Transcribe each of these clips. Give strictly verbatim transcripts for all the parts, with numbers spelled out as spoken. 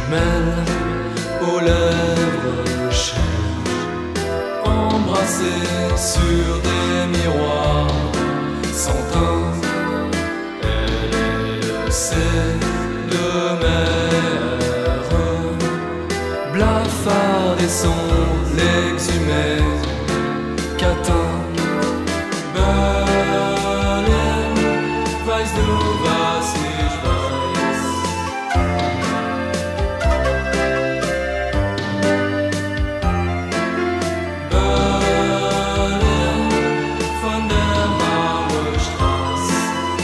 jumelles aux lèvres chères, embrassées sur des miroirs sans teint. Elle est le sait de mer, blafard et son l'exhumé, catin. Berlin, weißt du, was ich weiß? Berlin, von der Mauerstraße.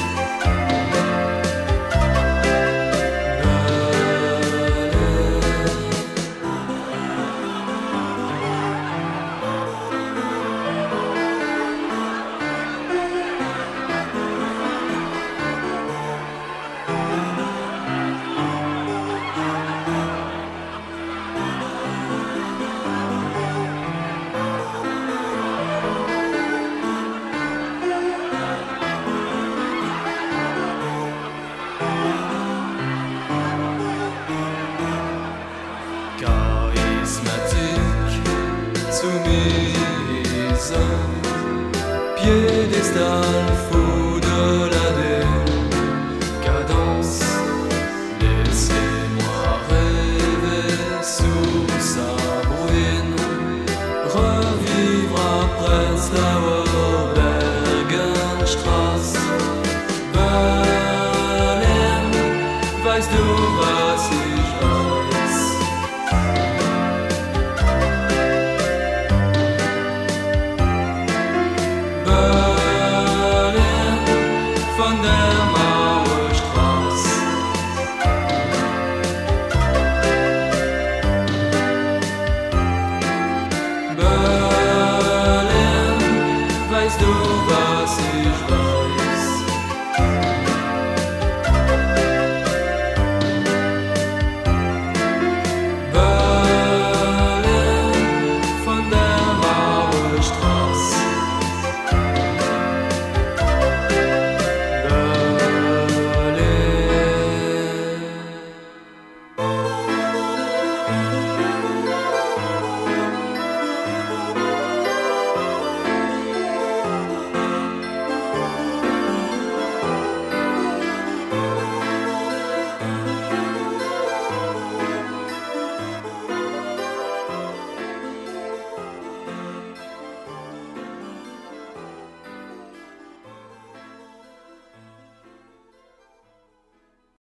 Charismatique, soumise, piédestal fou de la décadence. Laissez-moi rêver sous sa bruine, revivre après Prenzlauer Bergenstraße. Berlin, weißt du, was ich